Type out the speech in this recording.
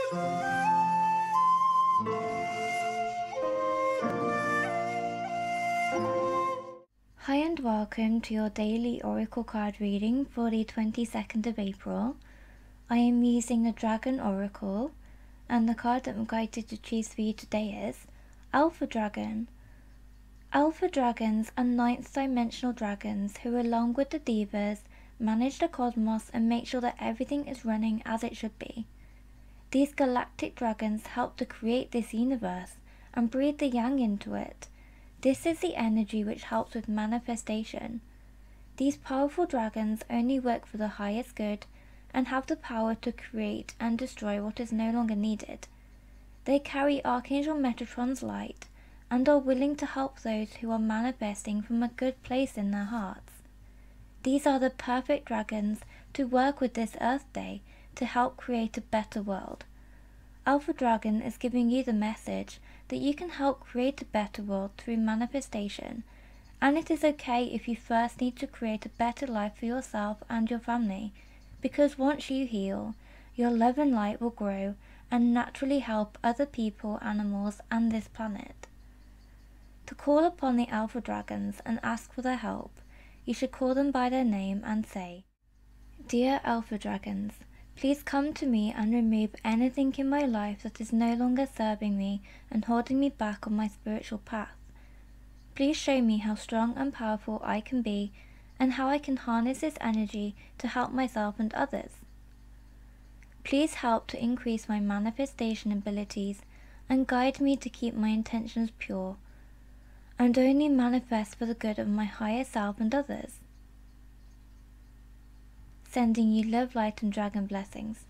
Hi and welcome to your daily oracle card reading for the 22nd of April. I am using the Dragon Oracle, and the card that I'm guided to choose for you today is Alpha Dragon. Alpha dragons are ninth dimensional dragons who, along with the Devas, manage the cosmos and make sure that everything is running as it should be. These galactic dragons help to create this universe and breathe the yang into it. This is the energy which helps with manifestation. These powerful dragons only work for the highest good and have the power to create and destroy what is no longer needed. They carry Archangel Metatron's light and are willing to help those who are manifesting from a good place in their hearts. These are the perfect dragons to work with this Earth Day to help create a better world. Alpha Dragon is giving you the message that you can help create a better world through manifestation, and it is okay if you first need to create a better life for yourself and your family, because once you heal, your love and light will grow and naturally help other people, animals, and this planet. To call upon the Alpha Dragons and ask for their help, you should call them by their name and say, "Dear Alpha Dragons, please come to me and remove anything in my life that is no longer serving me and holding me back on my spiritual path. Please show me how strong and powerful I can be and how I can harness this energy to help myself and others. Please help to increase my manifestation abilities and guide me to keep my intentions pure and only manifest for the good of my higher self and others." Sending you love, light and dragon blessings.